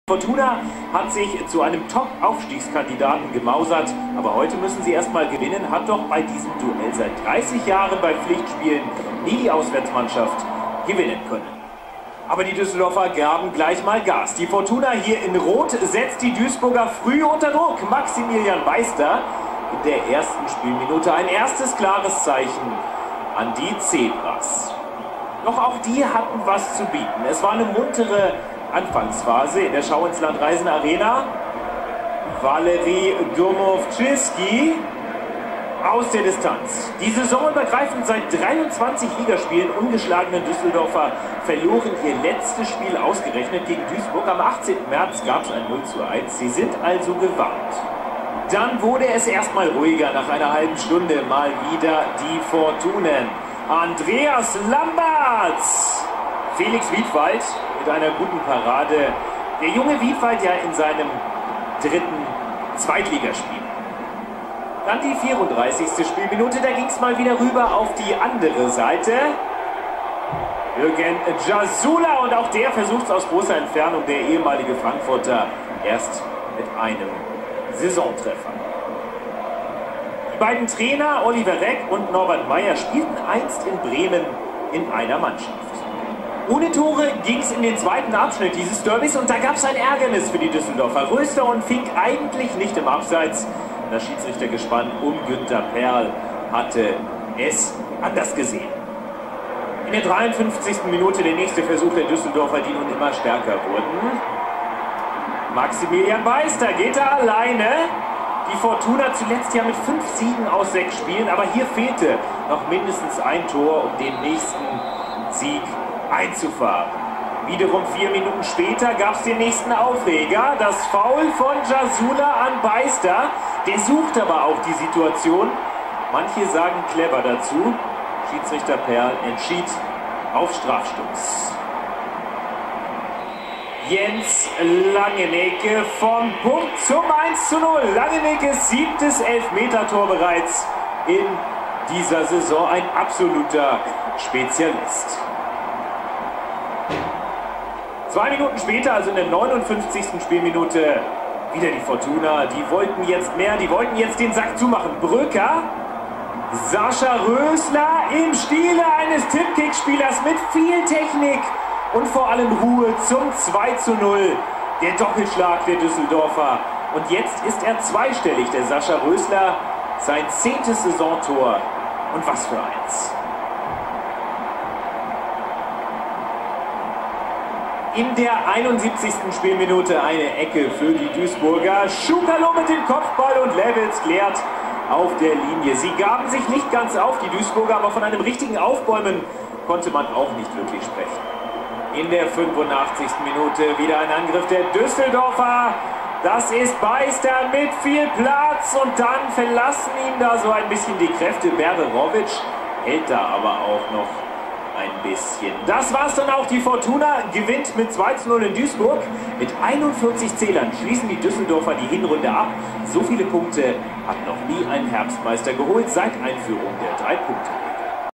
Fortuna hat sich zu einem Top-Aufstiegskandidaten gemausert, aber heute müssen sie erstmal gewinnen, hat doch bei diesem Duell seit 30 Jahren bei Pflichtspielen nie die Auswärtsmannschaft gewinnen können. Aber die Düsseldorfer gaben gleich mal Gas. Die Fortuna hier in Rot setzt die Duisburger früh unter Druck. Maximilian Beister in der ersten Spielminute ein erstes klares Zeichen an die Zebras. Doch auch die hatten was zu bieten. Es war eine muntere Anfangsphase in der Schau-ins-Land-Reisen-Arena. Valery Domovczyski aus der Distanz. Die saisonübergreifend seit 23 Ligaspielen ungeschlagenen Düsseldorfer verloren ihr letztes Spiel ausgerechnet gegen Duisburg. Am 18. März gab es ein 0:1. Sie sind also gewarnt. Dann wurde es erstmal ruhiger nach einer halben Stunde. Mal wieder die Fortunen. Andreas Lambertz, Felix Wiedwald mit einer guten Parade. Der junge Wiedwald ja in seinem dritten Zweitligaspiel. Dann die 34. Spielminute, da ging es mal wieder rüber auf die andere Seite. Jürgen Jasula, und auch der versucht es aus großer Entfernung, der ehemalige Frankfurter, erst mit einem Saisontreffer. Die beiden Trainer, Oliver Reck und Norbert Meyer, spielten einst in Bremen in einer Mannschaft. Ohne Tore ging es in den zweiten Abschnitt dieses Derbys und da gab es ein Ärgernis für die Düsseldorfer. Röster und Fink eigentlich nicht im Abseits. Das Schiedsrichtergespann um Günther Perl hatte es anders gesehen. In der 53. Minute der nächste Versuch der Düsseldorfer, die nun immer stärker wurden. Maximilian Beister geht da alleine. Die Fortuna zuletzt ja mit 5 Siegen aus 6 Spielen, aber hier fehlte noch mindestens ein Tor, um den nächsten Sieg einzufahren. Wiederum 4 Minuten später gab es den nächsten Aufreger, das Foul von Jasula an Beister. Der sucht aber auch die Situation. Manche sagen clever dazu. Schiedsrichter Perl entschied auf Strafstoß. Jens Langenecke vom Punkt zum 1:0. Langeneckes 7. Elfmetertor bereits in dieser Saison. Ein absoluter Spezialist. 2 Minuten später, also in der 59. Spielminute, wieder die Fortuna. Die wollten jetzt mehr, die wollten jetzt den Sack zumachen. Bröker, Sascha Rösler im Stile eines Tippkick-Spielers mit viel Technik und vor allem Ruhe zum 2:0. Der Doppelschlag der Düsseldorfer. Und jetzt ist er zweistellig, der Sascha Rösler. Sein 10. Saisontor. Und was für eins. In der 71. Spielminute eine Ecke für die Duisburger. Schukalo mit dem Kopfball und Levels klärt auf der Linie. Sie gaben sich nicht ganz auf, die Duisburger, aber von einem richtigen Aufbäumen konnte man auch nicht wirklich sprechen. In der 85. Minute wieder ein Angriff der Düsseldorfer. Das ist Beister mit viel Platz und dann verlassen ihn da so ein bisschen die Kräfte. Berberovic hält da aber auch noch ein bisschen. Das war's dann auch. Die Fortuna gewinnt mit 2:0 in Duisburg. Mit 41 Zählern schließen die Düsseldorfer die Hinrunde ab. So viele Punkte hat noch nie ein Herbstmeister geholt seit Einführung der 3-Punkte-Regel.